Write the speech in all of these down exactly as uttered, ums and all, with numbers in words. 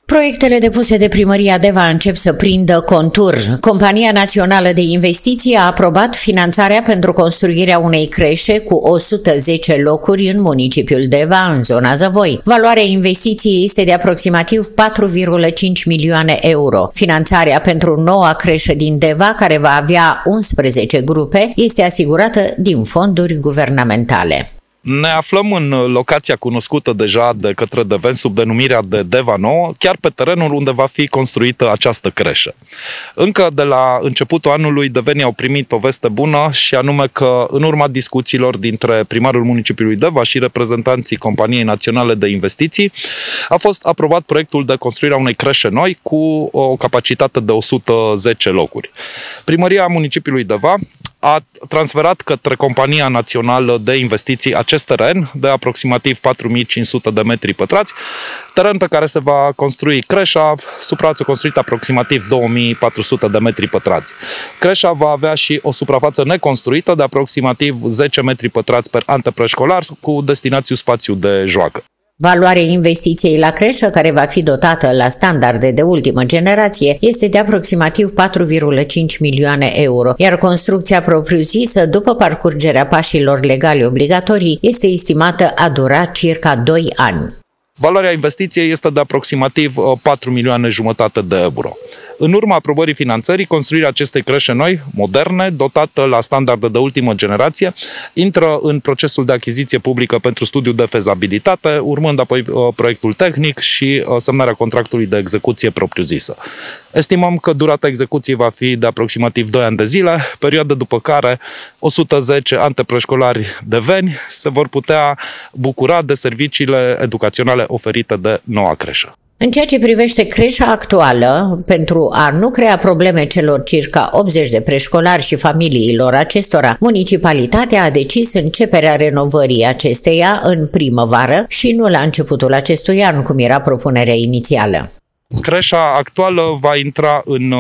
Proiectele depuse de Primăria Deva încep să prindă contur. Compania Națională de Investiții a aprobat finanțarea pentru construirea unei creșe cu o sută zece locuri în municipiul Deva, în zona Zăvoi. Valoarea investiției este de aproximativ patru virgulă cinci milioane euro. Finanțarea pentru noua creșă din Deva, care va avea unsprezece grupe, este asigurată din fonduri guvernamentale. Ne aflăm în locația cunoscută deja de către Deveni sub denumirea de Deva nouă, chiar pe terenul unde va fi construită această creșă. Încă de la începutul anului, devenii au primit o veste bună, și anume că în urma discuțiilor dintre primarul municipiului Deva și reprezentanții Companiei Naționale de Investiții, a fost aprobat proiectul de construire a unei creșe noi cu o capacitate de o sută zece locuri. Primăria municipiului Deva a transferat către Compania Națională de Investiții acest teren de aproximativ patru mii cinci sute de metri pătrați, teren pe care se va construi creșa, suprafață construită aproximativ două mii patru sute de metri pătrați. Creșa va avea și o suprafață neconstruită de aproximativ zece metri pătrați per antepreșcolar cu destinațiu spațiu de joacă. Valoarea investiției la creșă, care va fi dotată la standarde de ultimă generație, este de aproximativ patru virgulă cinci milioane euro, iar construcția propriu-zisă, după parcurgerea pașilor legali obligatorii, este estimată a dura circa doi ani. Valoarea investiției este de aproximativ patru milioane jumătate de euro. În urma aprobării finanțării, construirea acestei creșe noi, moderne, dotată la standarde de ultimă generație, intră în procesul de achiziție publică pentru studiu de fezabilitate, urmând apoi proiectul tehnic și semnarea contractului de execuție propriu-zisă. Estimăm că durata execuției va fi de aproximativ doi ani de zile, perioadă după care o sută zece antepreșcolari deveni se vor putea bucura de serviciile educaționale oferite de noua creșă. În ceea ce privește creșa actuală, pentru a nu crea probleme celor circa optzeci de preșcolari și familiilor acestora, municipalitatea a decis începerea renovării acesteia în primăvară și nu la începutul acestui an, cum era propunerea inițială. Creșa actuală va intra în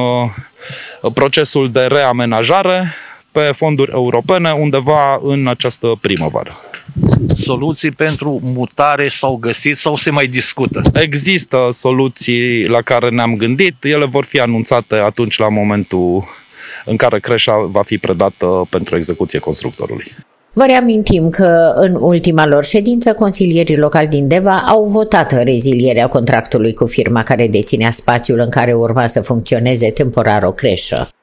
uh, procesul de reamenajare pe fonduri europene undeva în această primăvară. Soluții pentru mutare s-au găsit sau se mai discută? Există soluții la care ne-am gândit, ele vor fi anunțate atunci la momentul în care creșa va fi predată pentru execuție constructorului. Vă reamintim că în ultima lor ședință, consilierii locali din Deva au votat rezilierea contractului cu firma care deținea spațiul în care urma să funcționeze temporar o creșă.